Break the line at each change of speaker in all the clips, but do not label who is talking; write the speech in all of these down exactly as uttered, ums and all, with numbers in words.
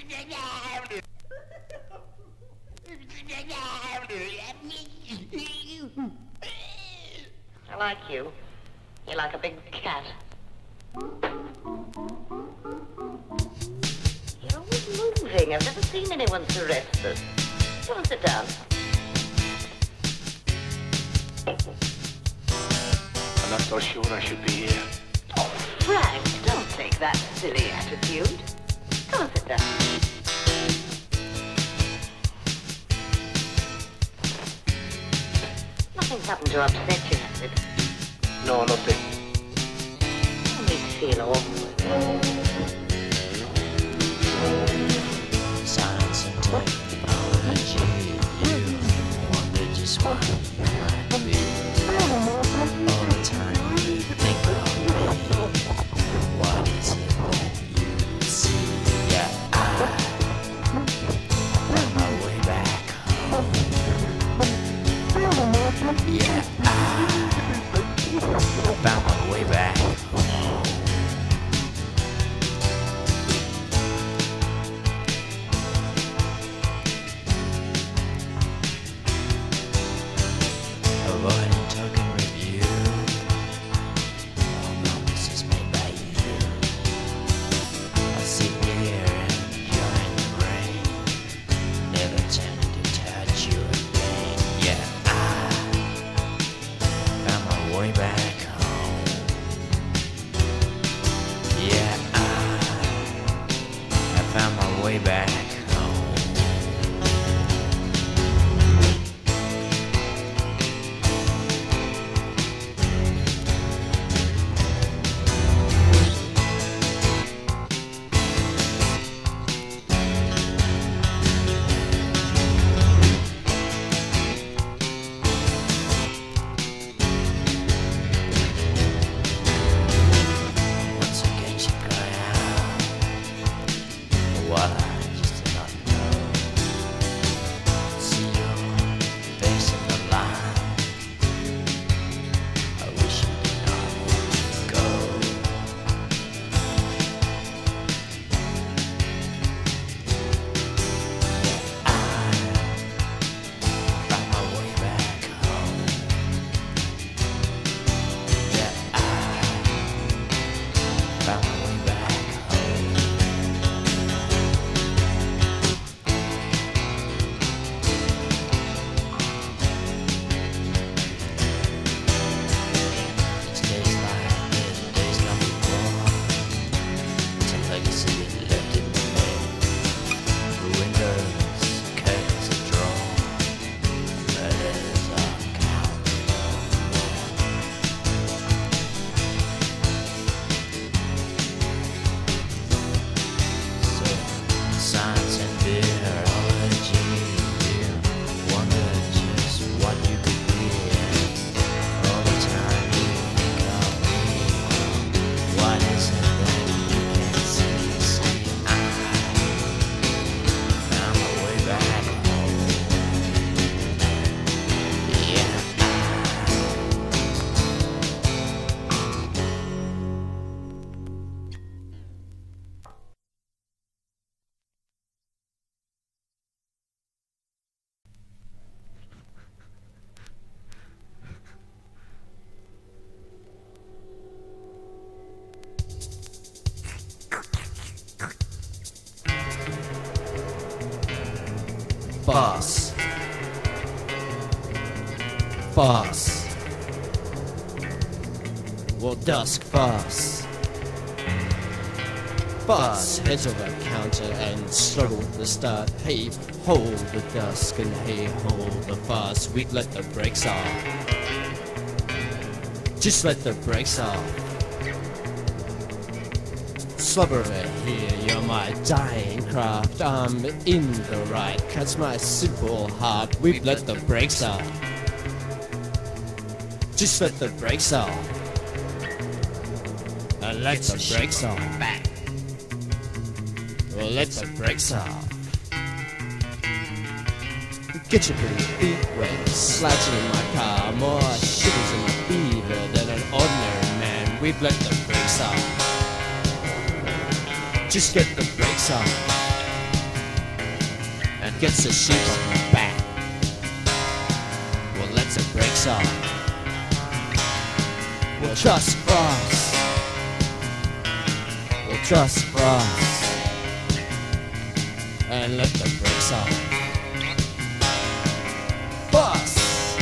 I like you. You're like a big cat. You're always moving. I've never seen anyone so restless. Go and sit down.
I'm not so sure I should be here.
Oh, Frank, don't take that silly attitude. Go and sit down. Nothing's happened to upset you, has it?
No, nothing.
You make me feel awkward.
Science and technology, you wonder just what it might be. All the time you think of me, what is it that you see? Yeah, I found my way back home. Yeah, I found my way back home. Avoiding talking with you. All promises made by you. I'll sit here enjoying the rain, never turning to touch you again. Yeah, I found my way back home. Yeah, I I found my way back home. Once again she cried out, what I just did not know. See your face in the line, I wish you did not go. I found my way back home. Yeah, I found my way back home. It's days like this, days like before. It's a legacy left in me. The windows, curtains are drawn, letters are counted. So, science and biology, you wonder just what you could be. All the time you think of me, what is it that you can see? See, I found my way back home. Yeah, Boss. Boss. Well, dusk boss. Boss heads over counter and struggle to start. Hey, hold the dusk and hey, hold the fuss. We'd let the brakes off. Just let the brakes off. Slubberer here, you're my dying craft. I'm in the right, cuts my simple heart. We've let the brakes off. Just let the brakes off. Uh, let the brakes off. Well, let the brakes off. Get your pretty feet wet, slouching in my car. More shivers in my fever than an ordinary man. We've let the brakes off. Just get the brakes off. gets the sheep off my back. Well, let's the brakes off. We'll trust Frost. We'll trust Frost. And let the brakes off. Frost.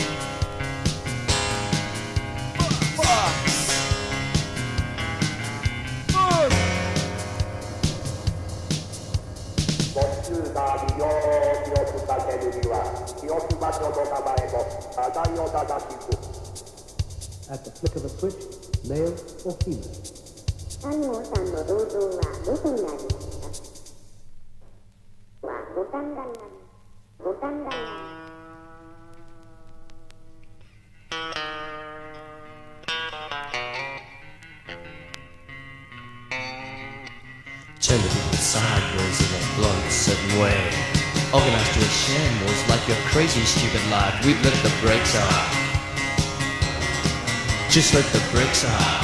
Frost.
At the flick of a switch, male or female.
西郷さんの銅像はどこにありますか？は五反田にあります。五反田にあります。
Tended people sideways in a blunt, certain way. Organized to a shambles like your crazy, stupid life. We've let the brakes off. Just let the brakes off.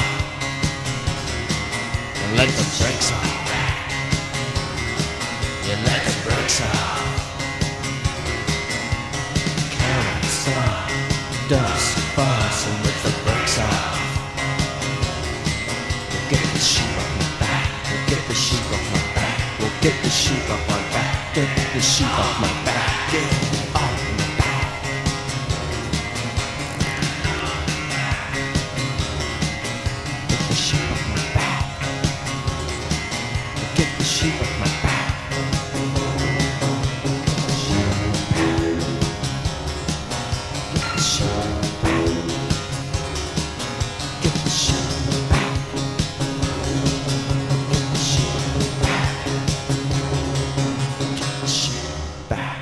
And let the brakes off. You let the brakes off. Count, stop, dust, fuss, and let the brakes off. We'll get the sheep off my back. We'll get the sheep off my back. We'll get the sheep off my back. Get the sheep off my back. Get off my back. Get the sheep off my back. Get the sheep off my back. Get the sheep off my back. Get the sheep off my back. Get the sheep off my back. Get the sheep back.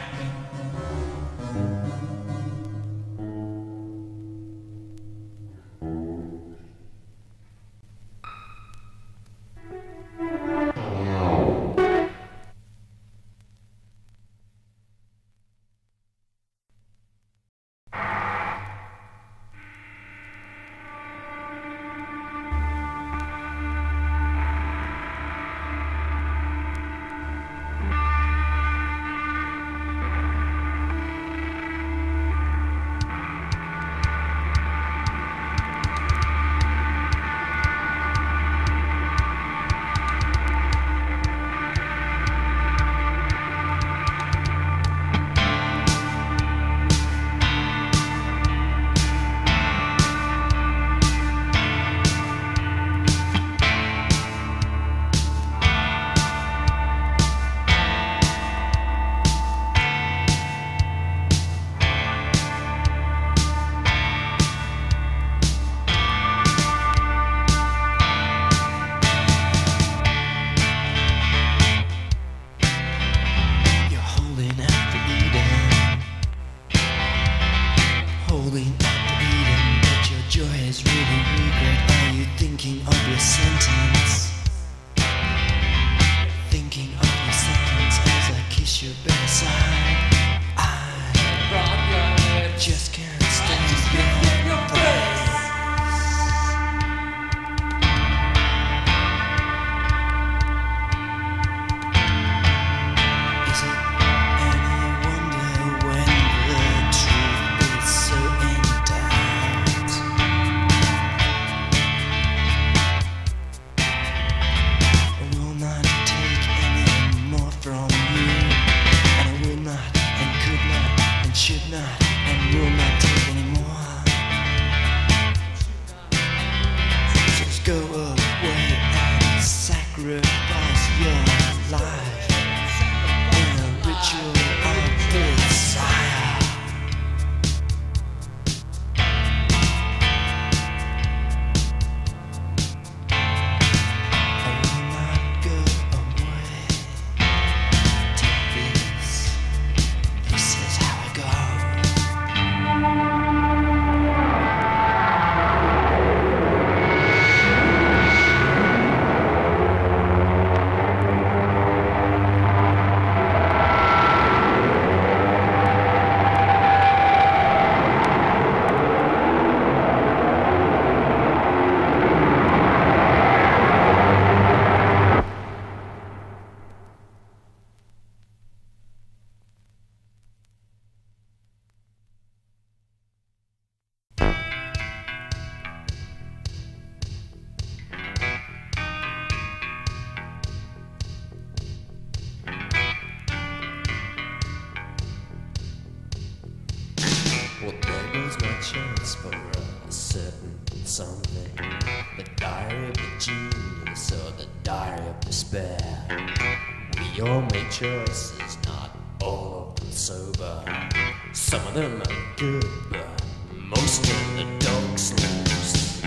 something. The diary of the genius or the diary of despair. We all make choices, not all of them sober. Some of them are good, but most of the dogs loose.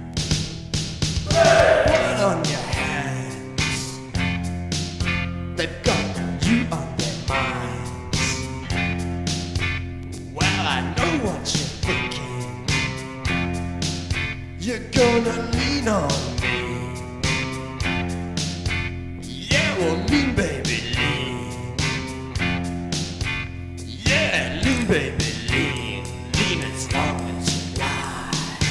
Blood on your hands, they've got you on their minds. Well, I know what you're thinking. You're gonna lean on me. Yeah, well, lean, baby, lean. Yeah, lean, baby, lean. Lean as long as you lie.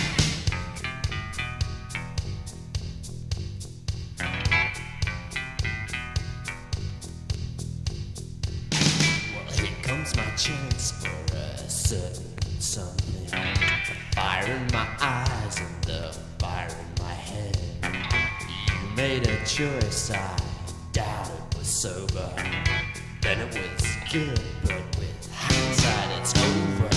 Well, here comes my chance for a certain something. A fire in my eyes and the fire in my head. You made a choice, I doubt it was sober. Then it was good, but with hindsight it's over.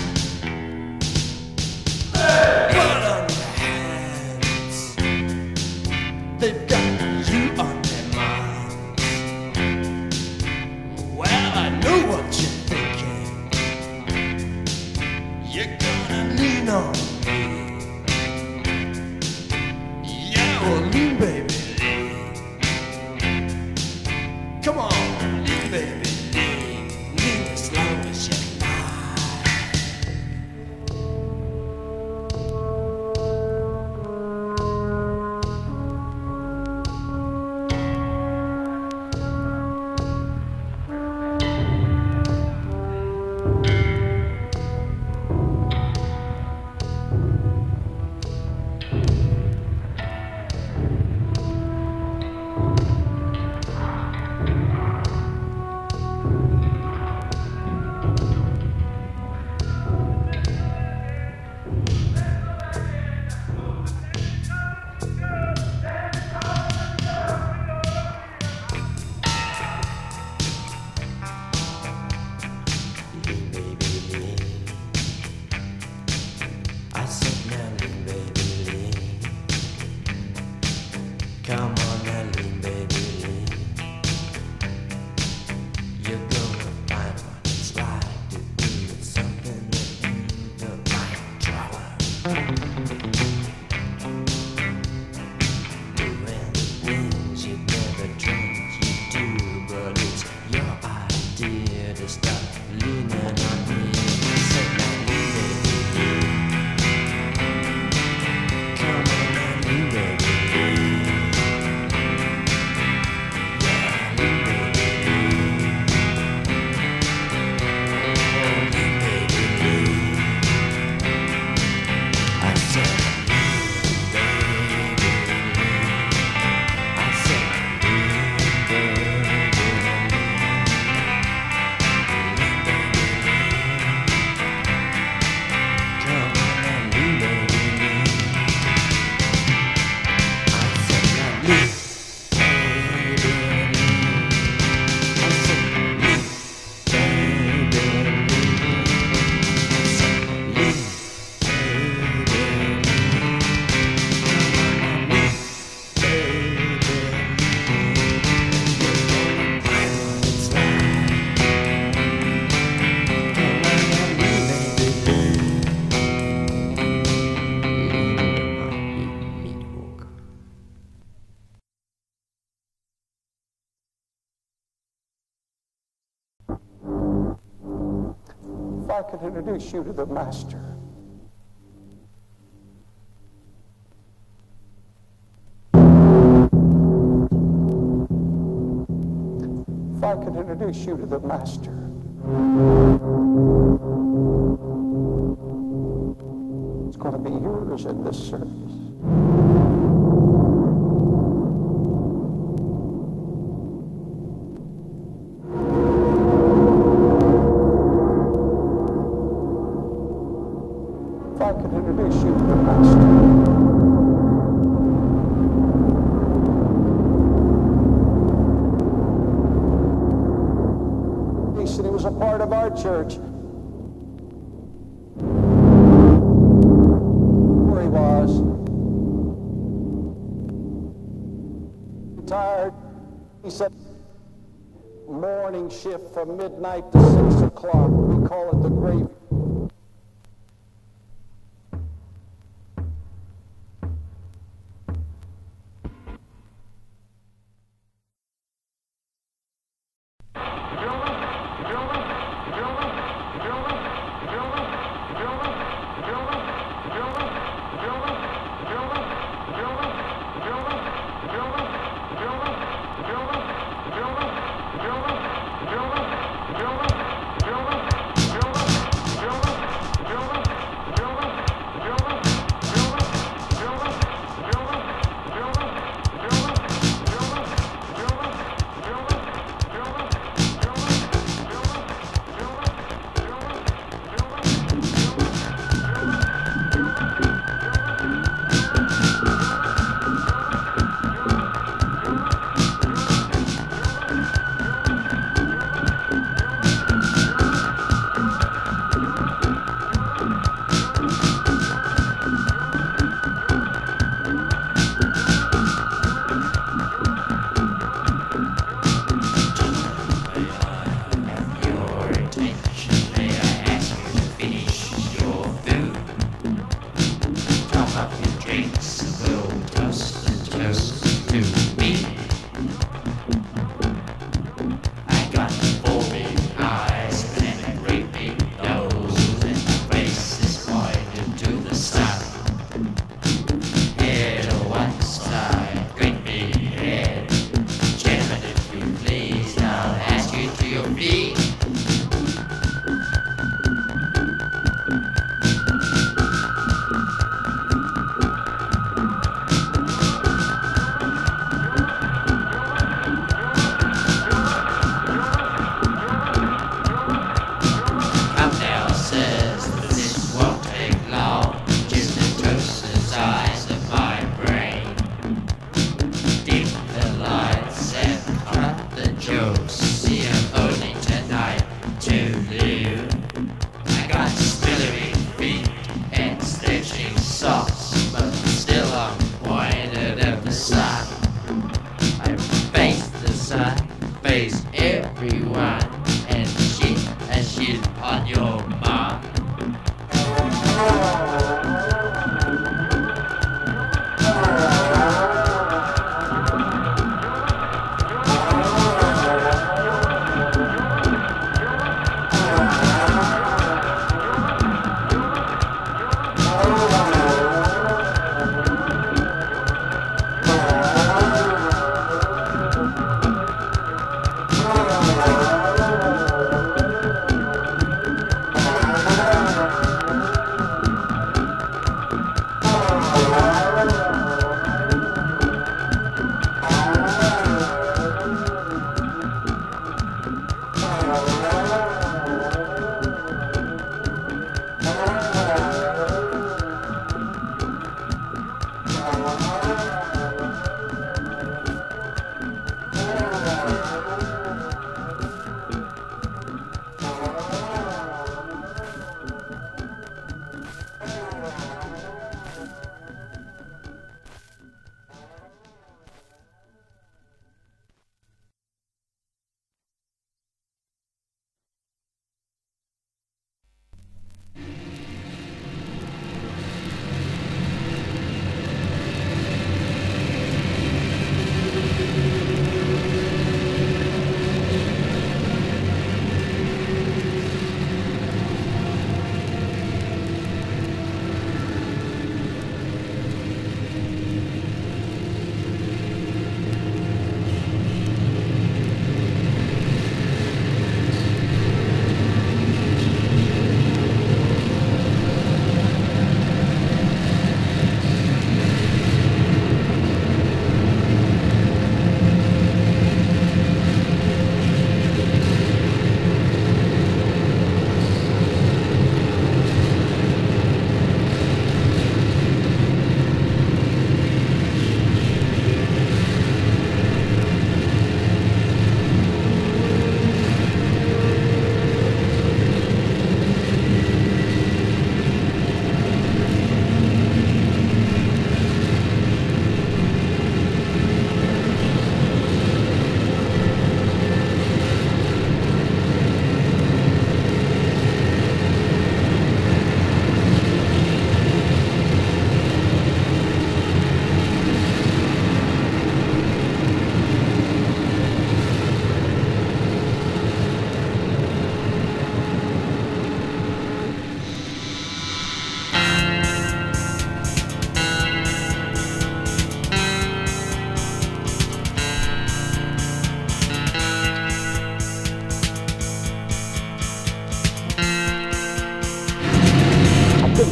Blood on your hands, they've got you on their minds. Well, I know what you're thinking. You're gonna lean on me. Yeah, well, lean, baby, lean. Come on, lean, baby, lean. Lean as long as you lie. Lean, baby, lean. I said now, lean, baby, lean. Come on now, lean, baby, lean. You're gonna find what it's like to do something that you don't like trying. Doing things you never dreamed you'd do, but it's your idea to stop leaning on me. Say now, lean, baby, lean. Come on now, lean, baby, lean. Yeah, lean, baby, lean. Oh, lean, baby, lean. I said, lean, baby, lean. I said, lean, baby, lean. Come on and lean, baby, lean. I said, now lean, baby, lean. I said, lean, baby, lean. I said, lean, baby, lean. Come on and lean, baby, lean. You're gonna find what it's like. Come on and lean, baby, lean. Lean might be meat hook.
If I could introduce you to the master. If I could introduce you to the master. It's going to be yours in this service. If I could introduce you to the master. He said he was a part of our church. Where he was. retired. He said, morning shift from midnight to six o'clock. We call it the gravy.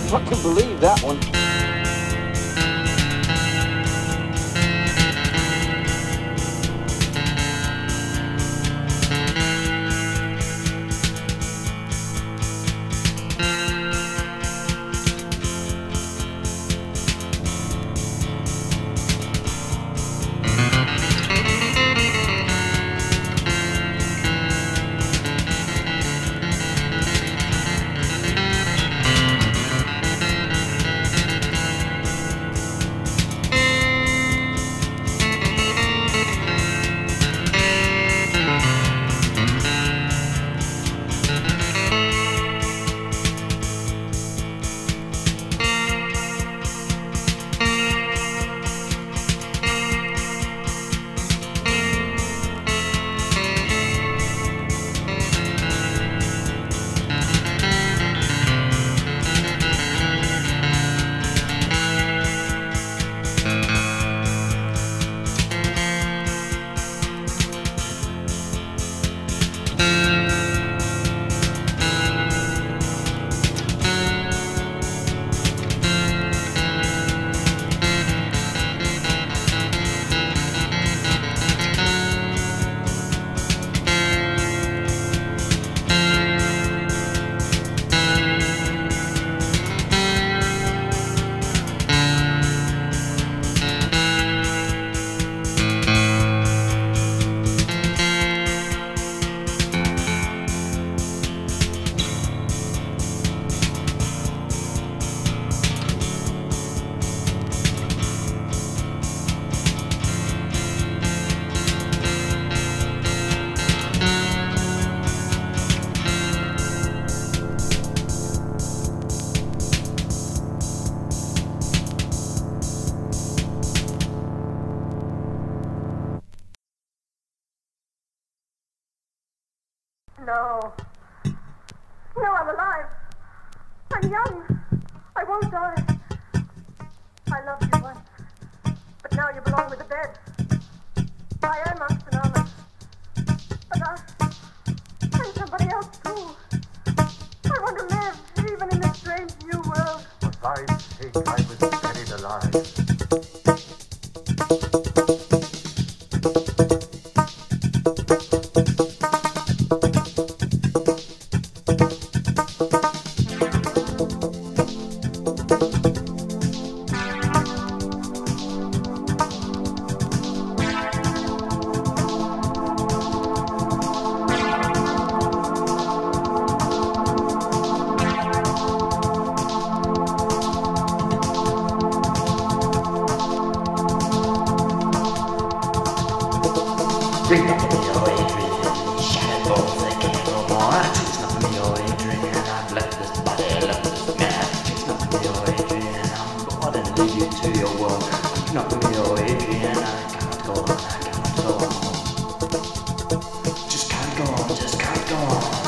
fucking believe that one.
No. No, I'm alive. I'm young. I won't die. I loved you once, but now you belong with the dead. I am Oxenama, but I, I'm somebody else too. I want to live, even in this strange new world.
For thy sake I was buried alive.
Drink nothing of your Adrian, shattered bones that can't no more. Taste nothing of your Adrian, I've left this body, left this man. Taste nothing of your Adrian, I'm bored and leave you to your world. Drink nothing of your Adrian, I can't go on, I can't go on. Just can't go on, just can't go on.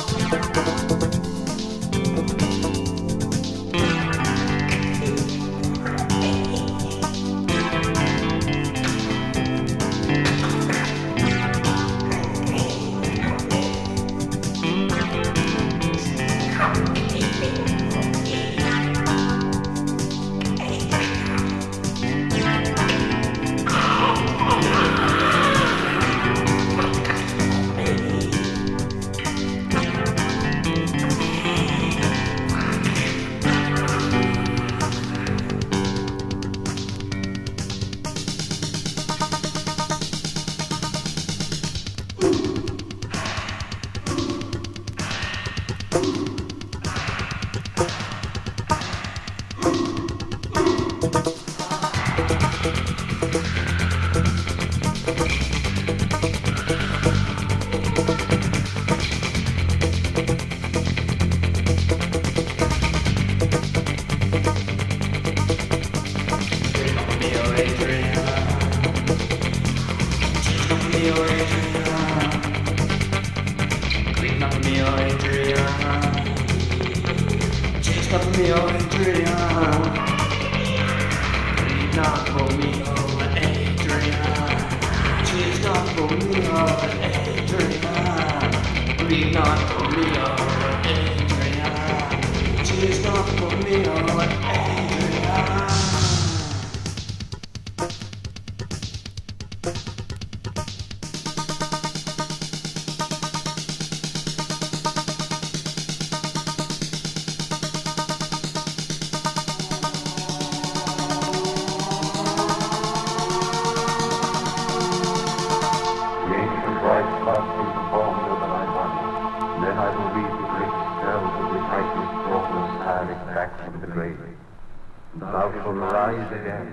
Not for me, oh, Adrian. She's not for me, oh,
The ancient rites must be performed over thy body. Then I will read the great spells of the brightness brought Osiris back from the grave. Thou shalt rise again.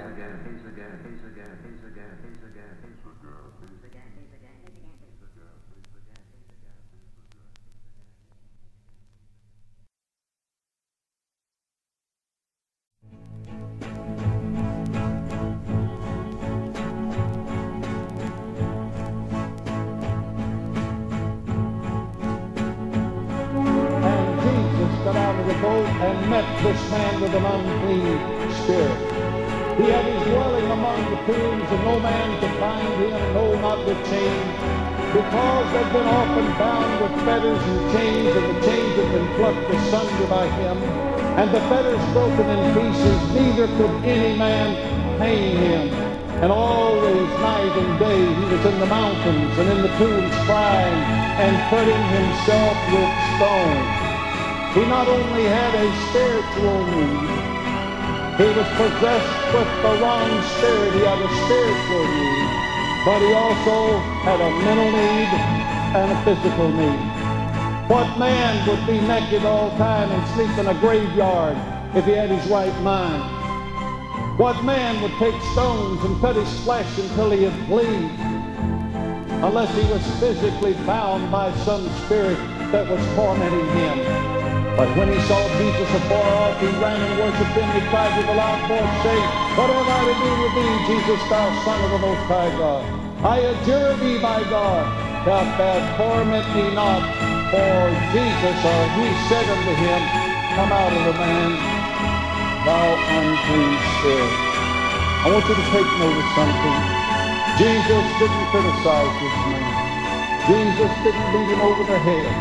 And Jesus got out of the boat and met this man with an unclean spirit. He had his dwelling among the tombs, and no man could bind him, no, not with chains, because they'd been often bound with fetters and chains, and the chains had been plucked asunder by him, and the fetters broken in pieces, neither could any man tame him. And always, night and day, he was in the mountains and in the tombs crying and cutting himself with stones. He not only had a spiritual need, he was possessed with the wrong spirit. He had a spiritual need, but he also had a mental need and a physical need. What man would be naked all the time and sleep in a graveyard if he had his right mind? What man would take stones and cut his flesh until he would bleed, unless he was physically bound by some spirit that was tormenting him? But when he saw Jesus afar off, he ran and worshipped him. He cried with a loud voice, saying, "What have I to do with thee, Jesus, thou Son of the Most High God? I adjure thee by God, that thou torment me not." For Jesus, or he said unto him, "Come out of the man, thou unclean spirit." I want you to take note of something. Jesus didn't criticize this man. Jesus didn't beat him over the head.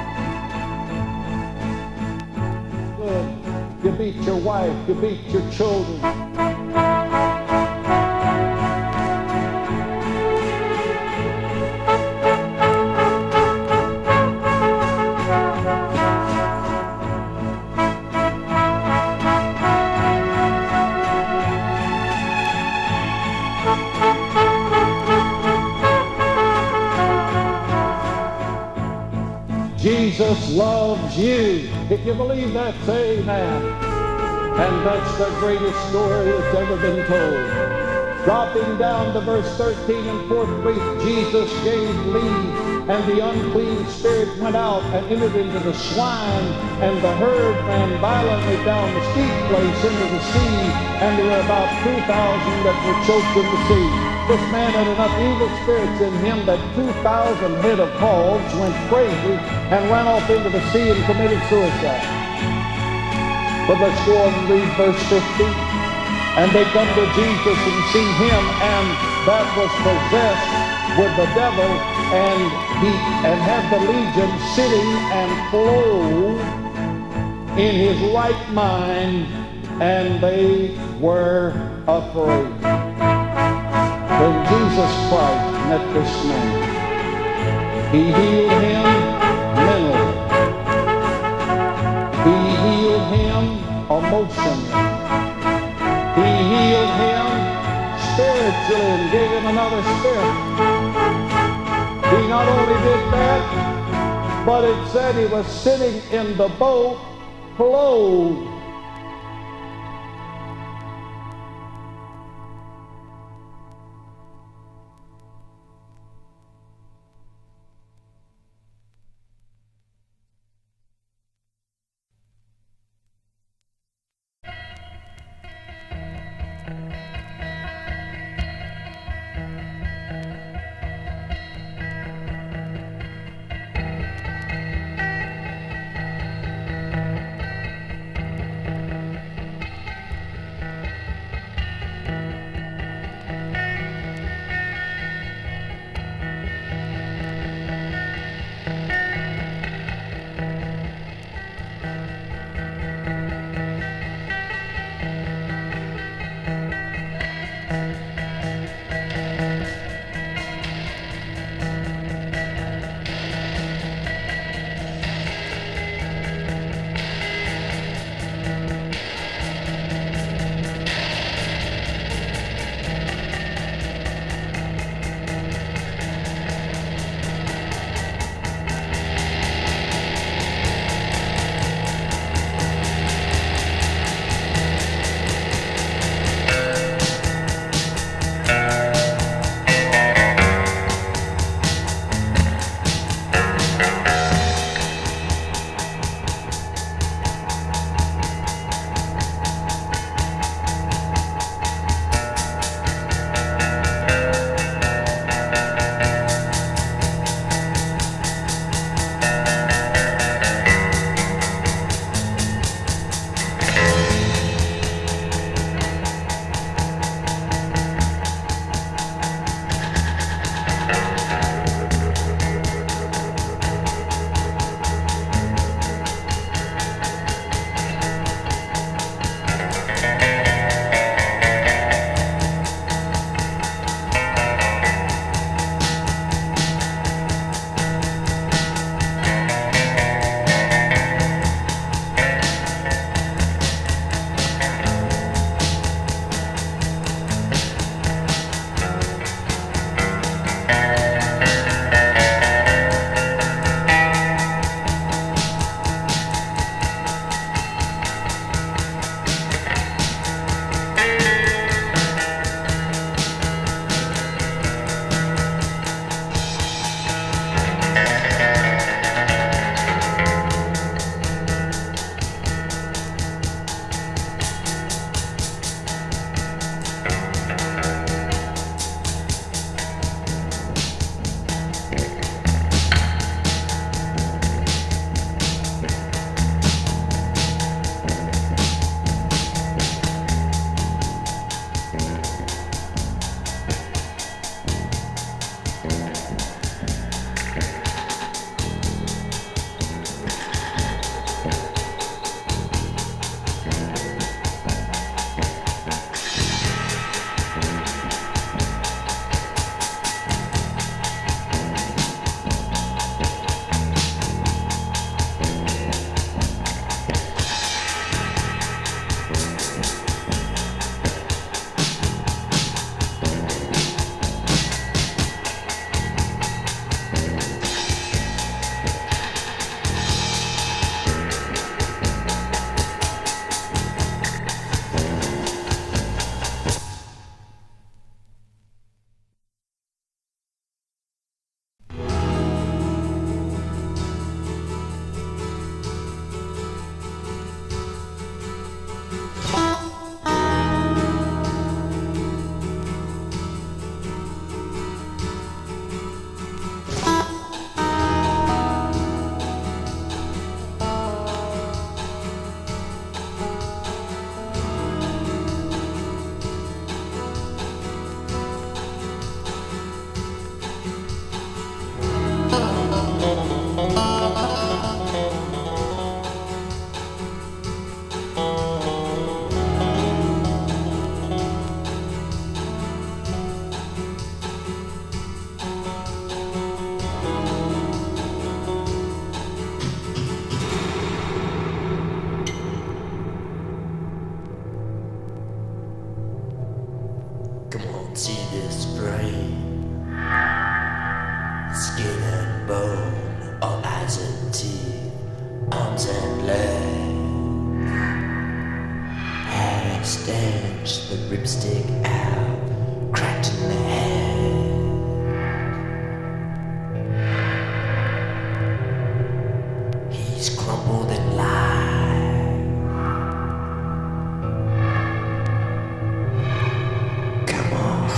Good. You beat your wife, you beat your children. Jesus loves you. If you believe that, say amen. And that's the greatest story that's ever been told. Dropping down to verse thirteen and forthwith, Jesus gave leave, and the unclean spirit went out and entered into the swine, and the herd ran violently down the steep place into the sea, and there were about two thousand that were choked in the sea. This man had enough evil spirits in him that two thousand head of hogs went crazy and ran off into the sea and committed suicide. But let's go on and read verse fifty. And they come to Jesus and see him, and that was possessed with the devil, and he and had the legion sitting and clothed in his right mind, and they were afraid. When Jesus Christ met this man, he healed him mentally. He healed him emotionally. He healed him spiritually and gave him another spirit. He not only did that, but it said he was sitting in the boat clothed.
bone, all eyes and teeth, arms and legs. Hair stench, the ribs stick out, cracked in the head. He's crumpled and lied. Come on.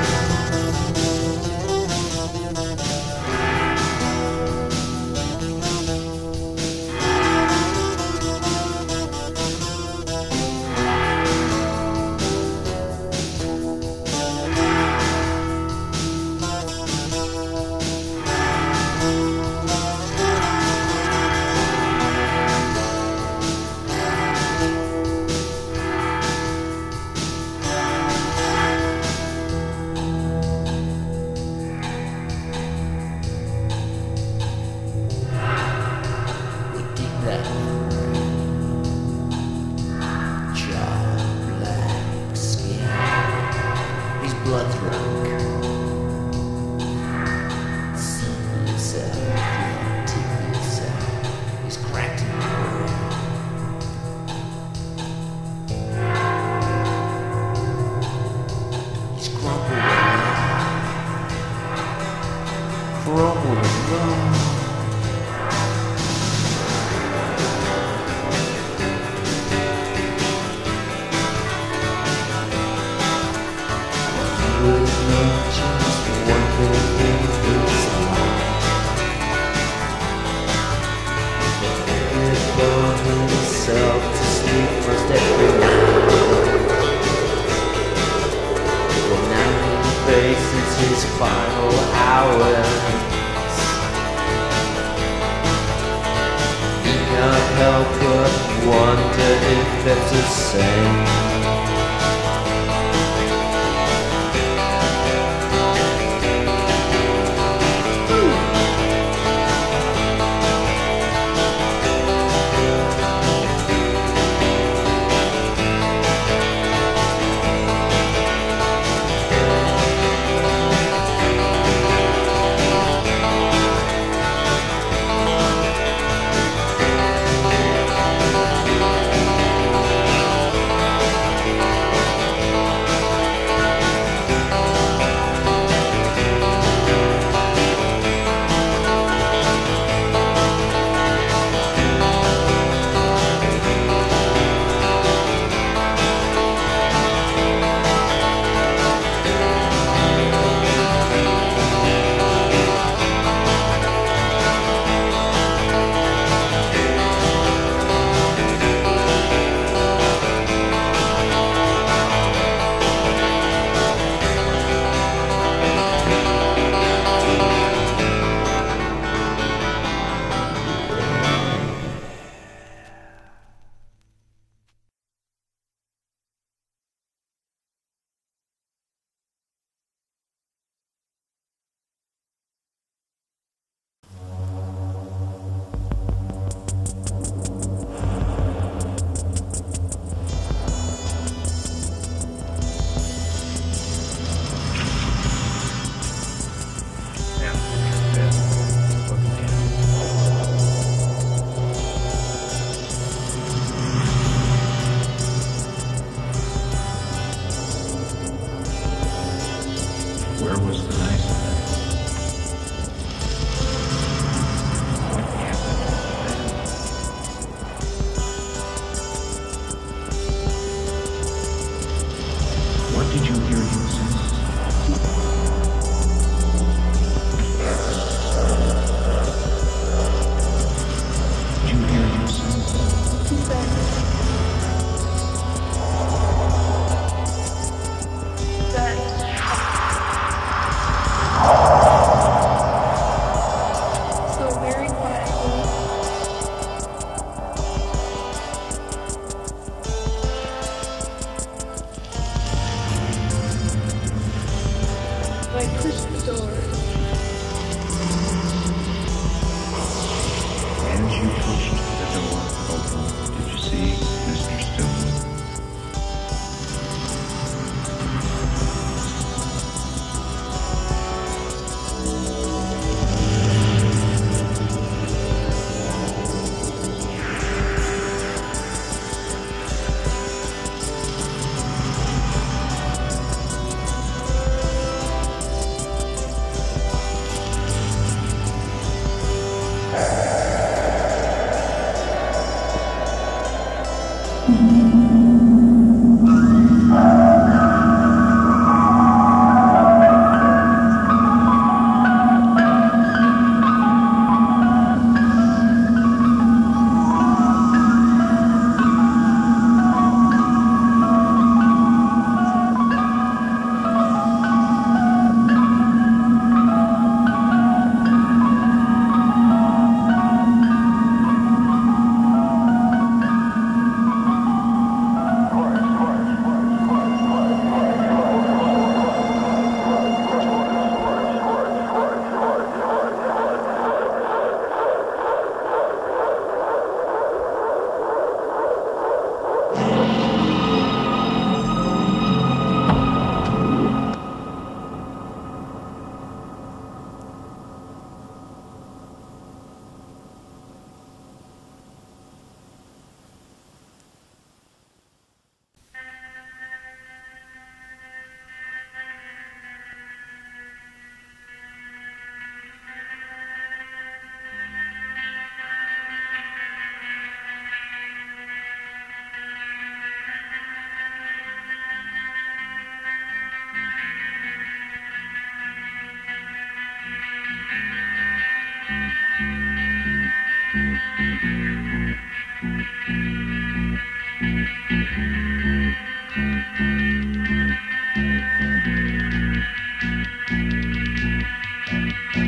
Blood drunk, see yourself, yeah, take yourself. He's cracked in the brain. He's crumpled and wrong, crumpled and wrong. Himself to sleep first every night. Well, now he faces his final hours.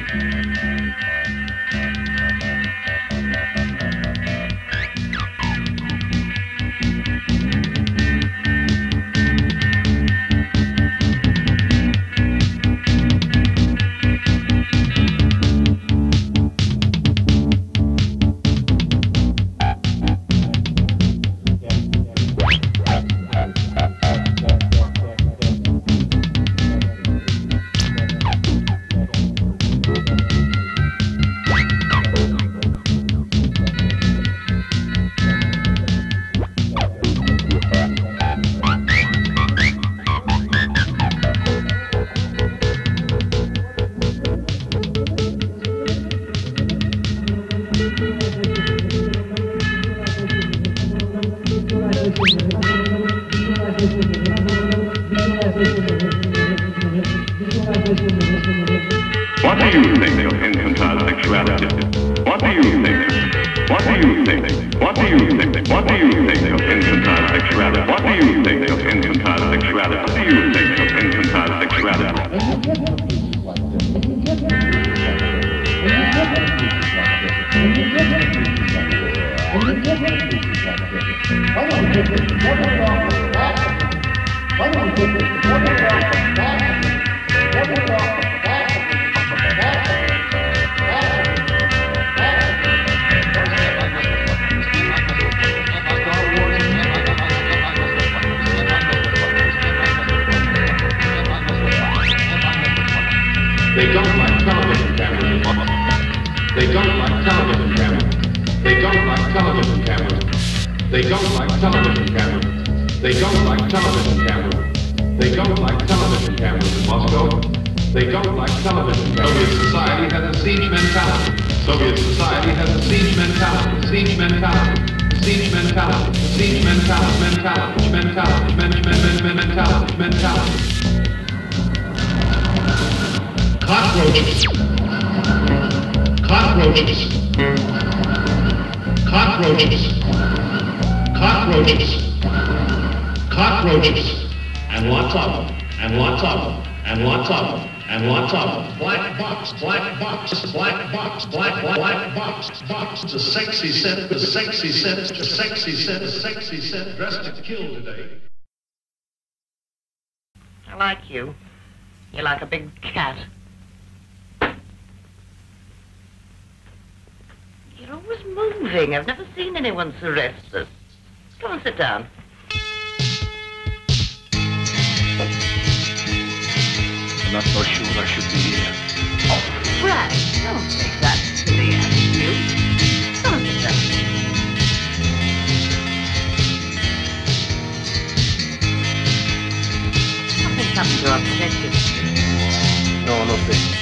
What do you think of infantile sexuality? What do you think? What do you think? What do you think? What do you think of infantile sexuality? What do you think of infantile sexuality? What do you think of infantile sexuality?
They don't like television cameras. They don't like television cameras. They don't like television cameras. They don't like television cameras. They don't like television cameras. They don't like television cameras in Moscow. They don't like television cameras. Soviet society has a siege mentality. Soviet society has a siege mentality. Siege mentality. Siege mentality. Siege mentality. Mentality. Mentality. Mentality. Mentality. Mentality. Cockroaches. Cockroaches. Cockroaches. Cockroaches. Cockroaches. And lots of them. And lots of them. And lots of them. And lots of them. Black box. Black box. Black box. Black black box. Box. It's a sexy set. A sexy set. A sexy set. A sexy set. Dressed to kill today.
I like you. You're like a big cat. You're always moving. I've never seen anyone so restless. Come and sit down.
I'm not so sure I should be here.
Oh, Frank, don't take that silly attitude. Come and sit down. Nothing's happened to upset you.
No, nothing.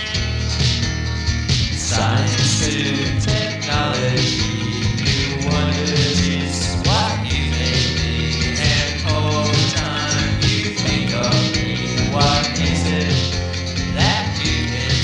Science to technology, new wonders is what you may be, and all the time you think of me. What is it that you can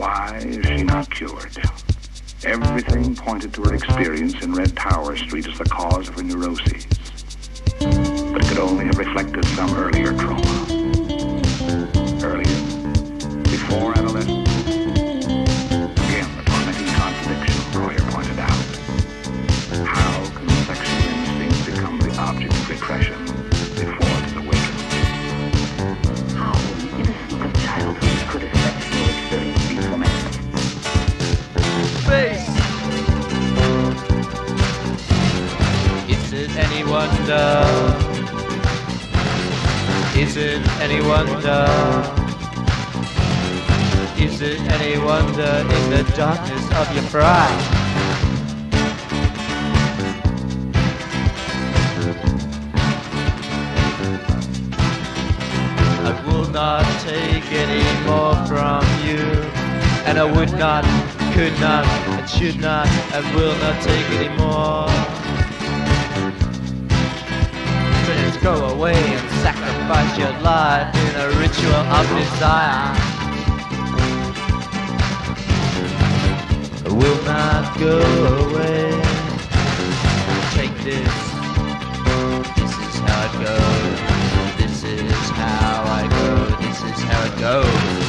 Why is she not cured? Everything pointed to her experience in Red Tower Street as the cause of her neuroses. But it could only have reflected some earlier trauma. Earlier, before adolescence. Again, the tormenting contradiction Royer pointed out. How can sexual instinct become the object of repression before it is awakened?
How in the innocence of childhood could a sexual experience be tormented?
Face. Is it any wonder? Is it any wonder? Is it any wonder in the darkness of your pride? I will not take any more from you, and I would not, could not, and should not, and will not take any more. So just go away and sacrifice your life in a ritual of desire. I will not go away. Take this. This is how it goes. This is how I go. This is how it goes.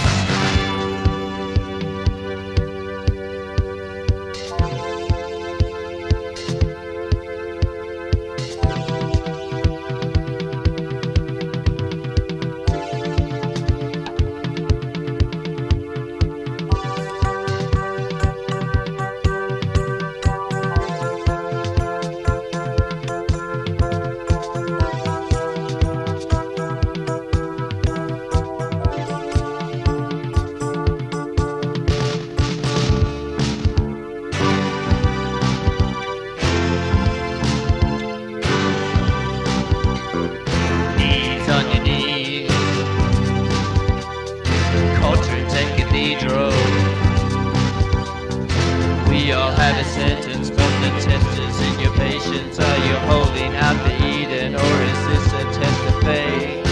We all had a sentence, but the test is in your patience. Are you holding out the Eden, or is this a test of faith?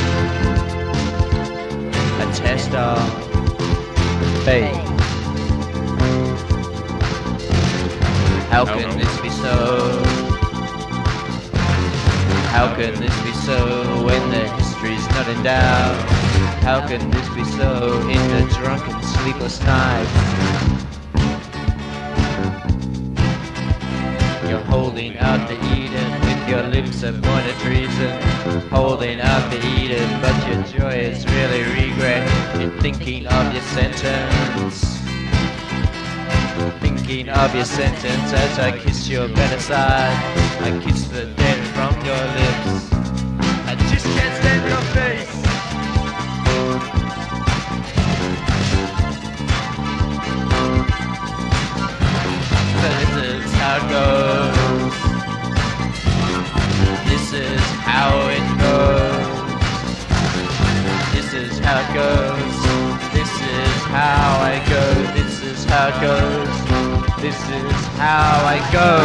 A test of faith. How can this be so? How can this be so when the history's not in doubt? How can this be so in the drunken, sleepless night? You're holding out the Eden with your lips a point of treason. Holding out the Eden, but your joy is really regret. You're thinking of your sentence. Thinking of your sentence as I kiss your better side. I kiss the dead from your lips. I just can't stand your face. So this is how it goes. This is how it goes. This is how it goes. This is how I go. This is how it goes. This is how I go.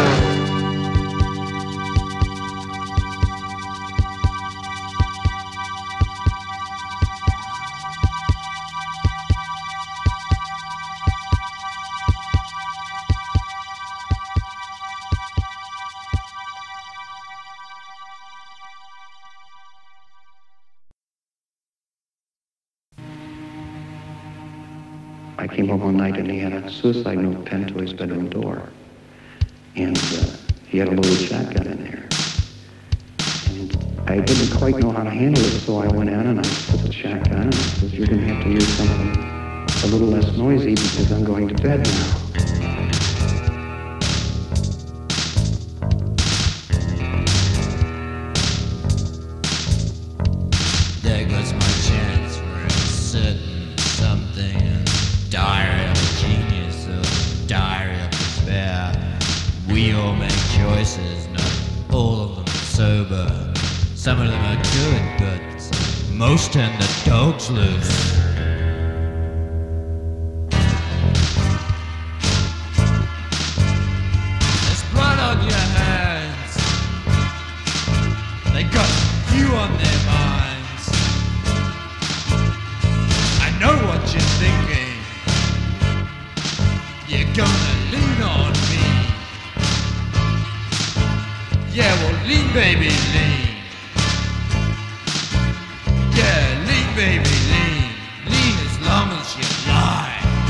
I came home one night and he had a suicide note pinned to his bedroom door. And uh, he had a loaded shotgun in there. And I didn't quite know how to handle it, so I went in and I put the shotgun and I said, you're going to have to use something a little less noisy because I'm going to bed now.
There goes my chance for a certain something. Diary of a genius or diary of despair. We all make choices, not all of them are sober. Some of them are good, but most turn the dogs loose. There's blood on your hands. They got you on their minds. I know what you're thinking. baby, lean. Yeah, lean, baby, lean. Lean as long as you lie.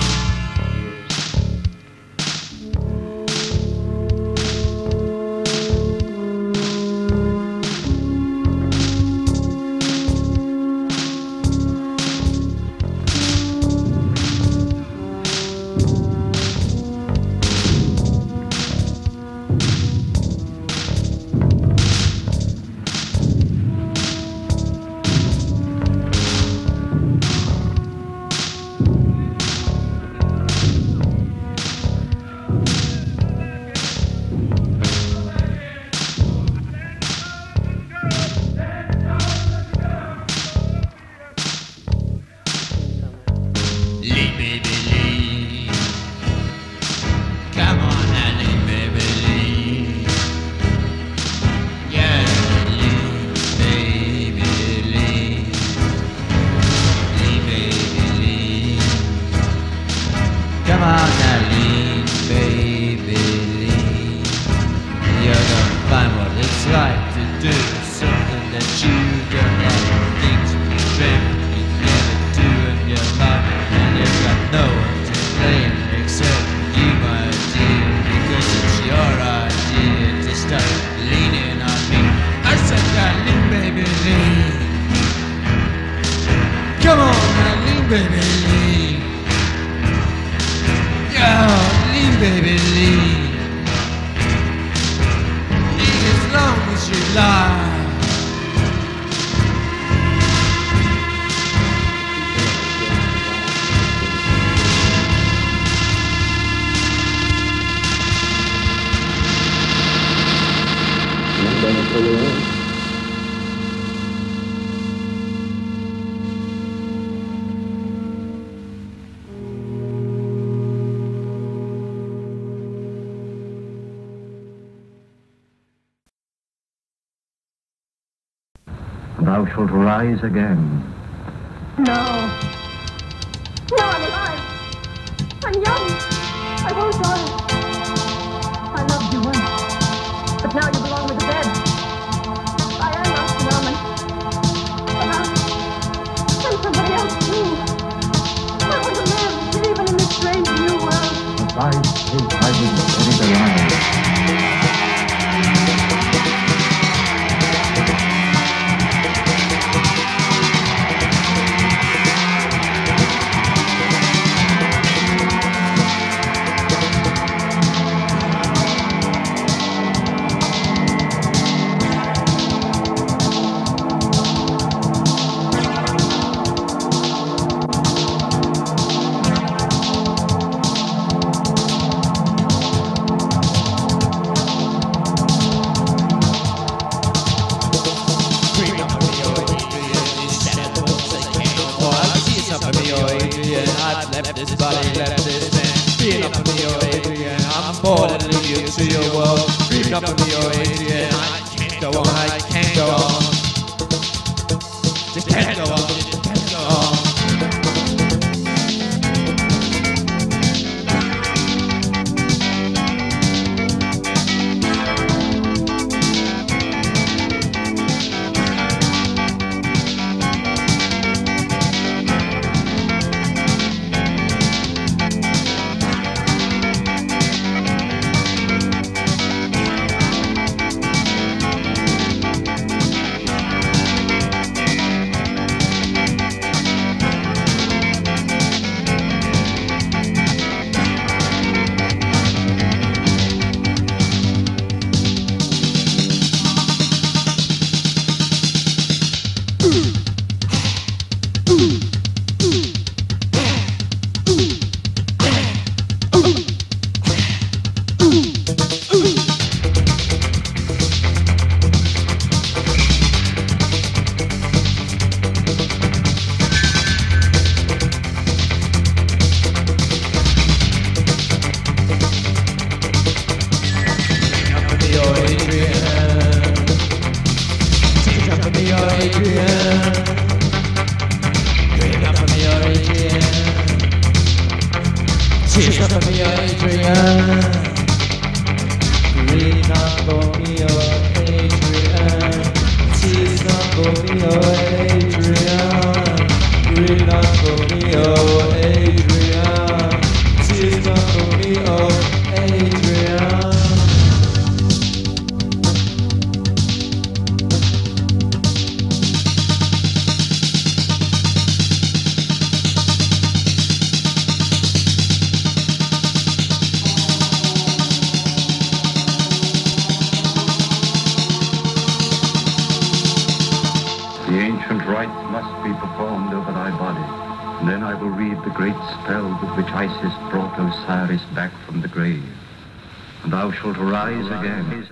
Thou shalt rise again.
No. No, I'm alive. I'm young. I won't die. I loved you once, but now you belong with the dead. I am Austin Norman. But I'm, I'm somebody else too. I want to live, even in this strange new world.
The life is hiding buried alive. rites must be performed over thy body. And then I will read the great spell with which Isis brought Osiris back from the grave. And thou shalt rise again.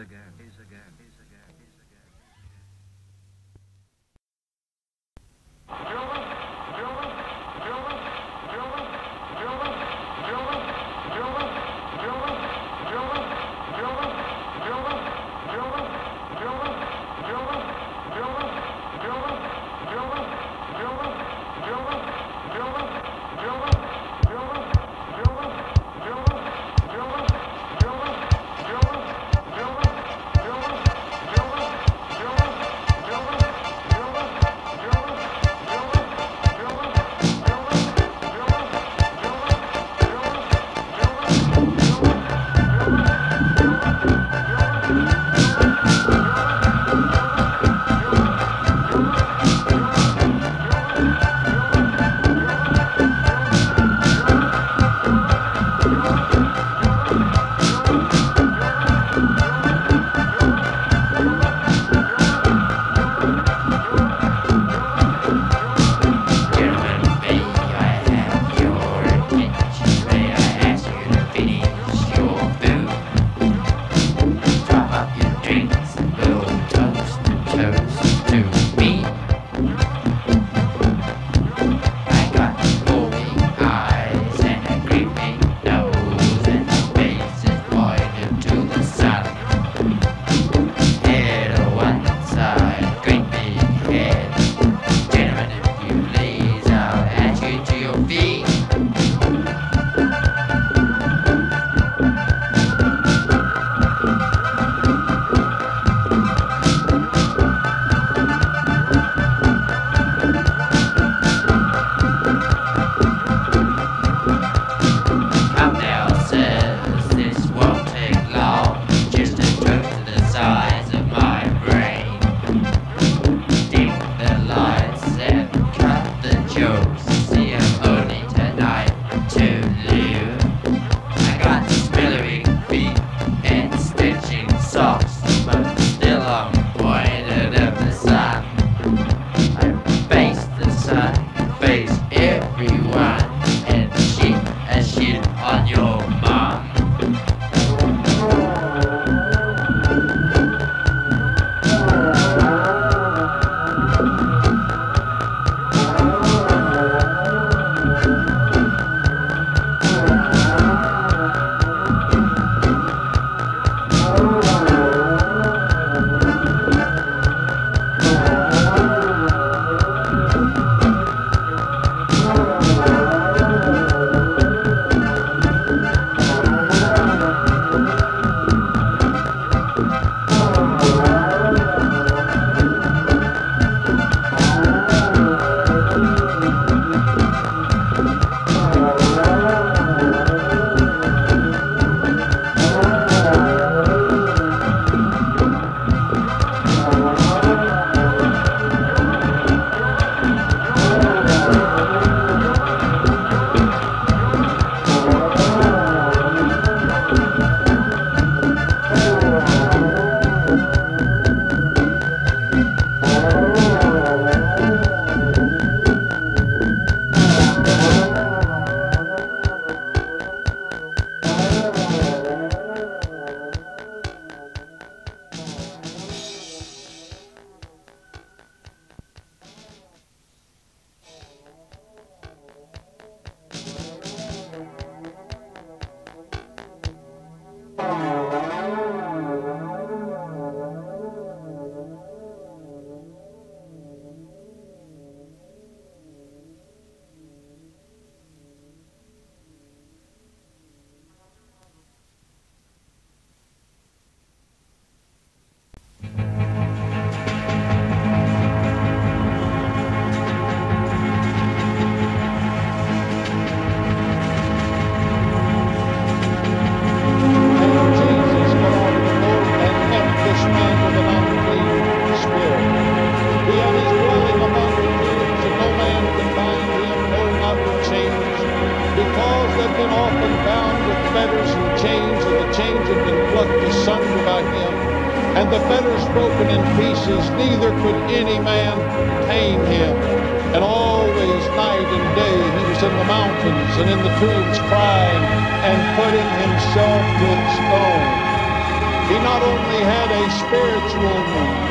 and the fetters broken in pieces, neither could any man tame him. And always, night and day, he was in the mountains and in the tombs crying and putting himself with stone. He not only had a spiritual need,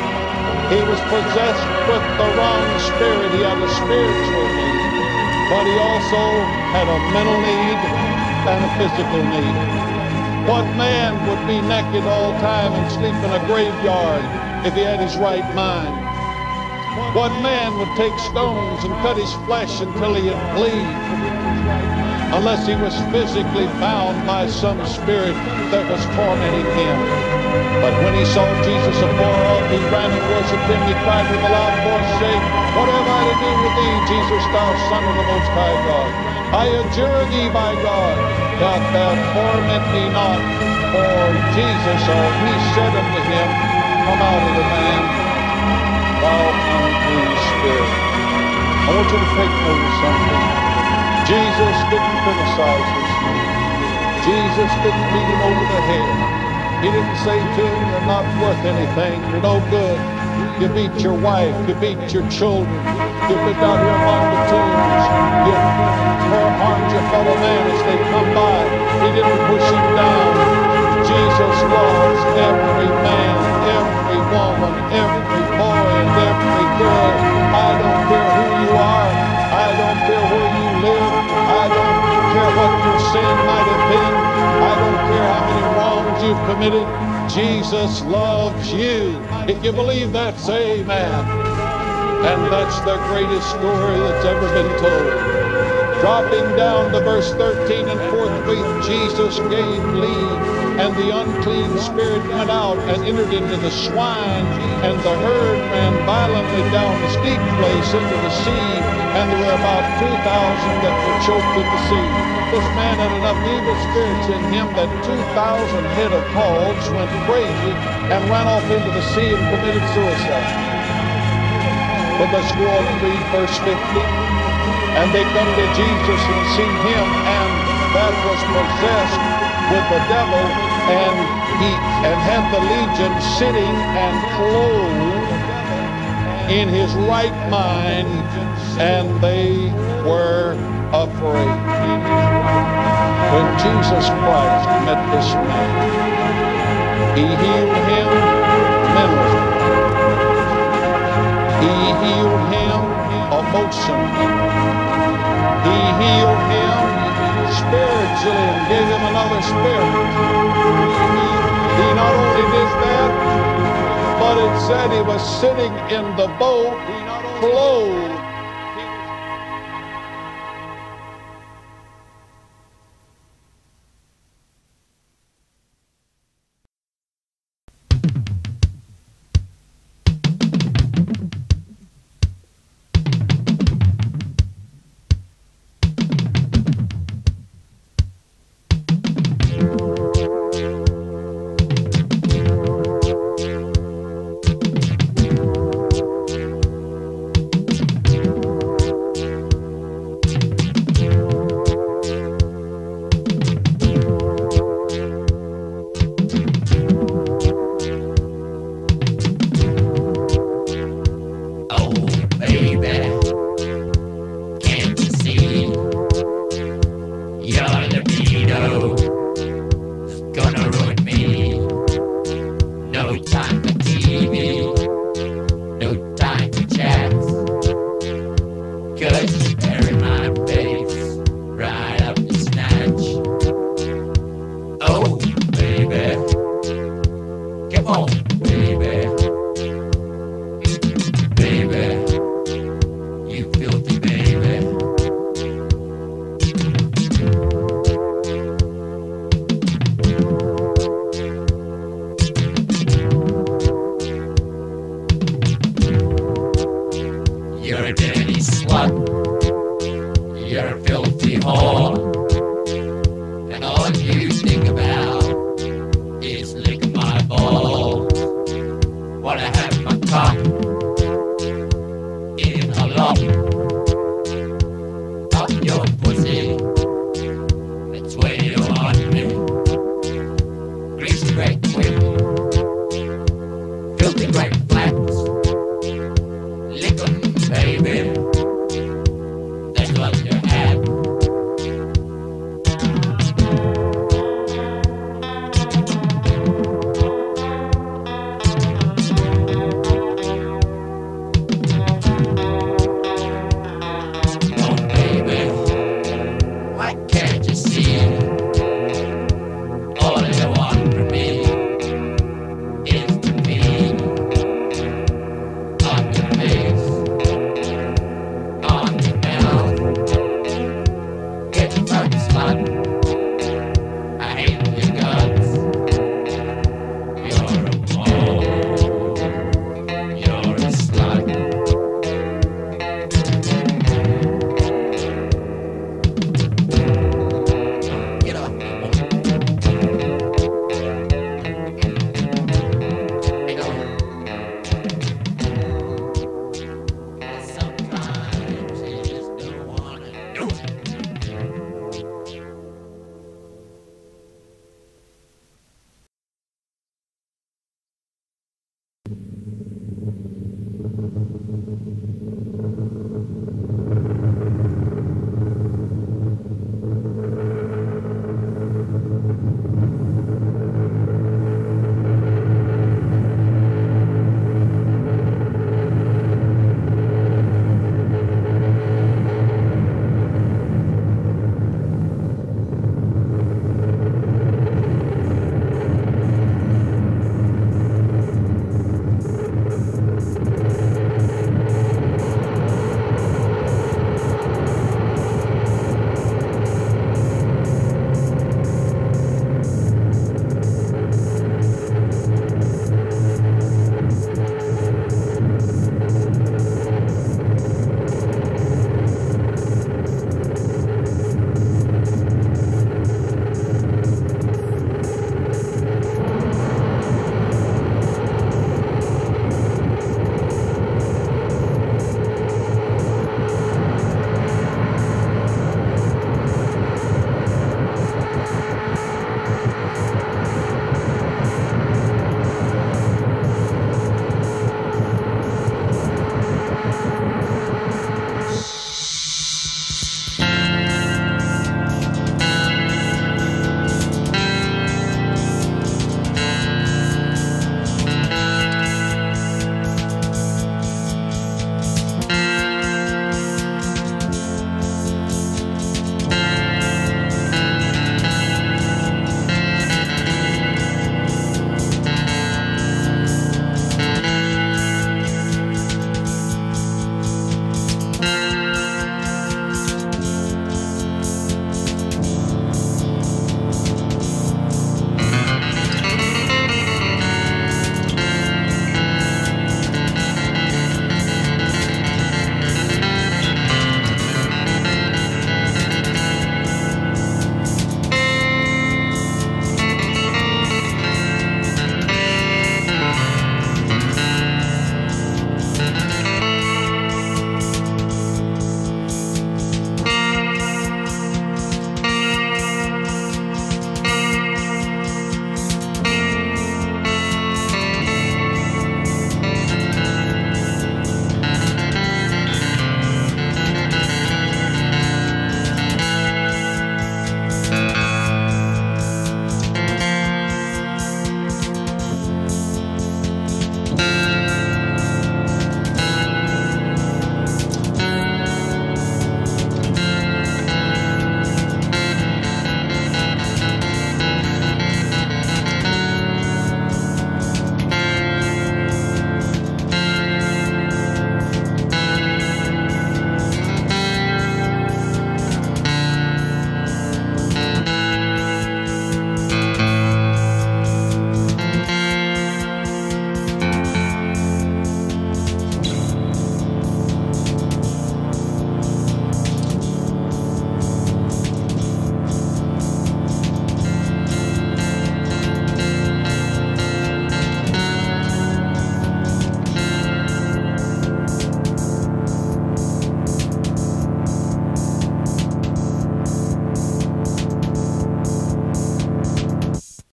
he was possessed with the wrong spirit. He had a spiritual need, but he also had a mental need and a physical need. What man would be naked all time and sleep in a graveyard if he had his right mind? What man would take stones and cut his flesh until he would bleed, unless he was physically bound by some spirit that was tormenting him? But when he saw Jesus afar off, he ran and worshipped him. He cried with a loud voice, saying, "What have I to do with thee, Jesus, thou Son of the Most High God? I adjure thee by God, that thou torment me not." For Jesus, or he said unto him, "Come out of the man, thou unclean spirit." I want you to take note of something. Jesus didn't criticize this man. Jesus didn't beat him over the head. He didn't say to him, "You're not worth anything. You're no good. You beat your wife. You beat your children. You've been down here among the tombs. You harmed your fellow man as they come by." He didn't push him down. Jesus loves every man, every woman, every boy, and every girl. I don't care who you are. I don't care where you live. I don't care what your sin might have been. I don't care how many wrongs you've committed. Jesus loves you. If you believe that, say amen. And that's the greatest story that's ever been told. Dropping down to verse thirteen, and forthwith Jesus gave leave, and the unclean spirit went out and entered into the swine, and the herd ran violently down the steep place into the sea, and there were about two thousand that were choked in the sea. This man had enough evil spirits in him that two thousand head of hogs went crazy and ran off into the sea and committed suicide. But let's go on and read verse fifty. And they come to Jesus and see him, and that was possessed with the devil, and he and had the legion sitting and clothed in his right mind, and they were afraid. When Jesus Christ met this man, he healed him mentally. He healed him emotionally. He healed him spiritually and gave him another spirit. He not only did that, but it said he was sitting in the boat clothed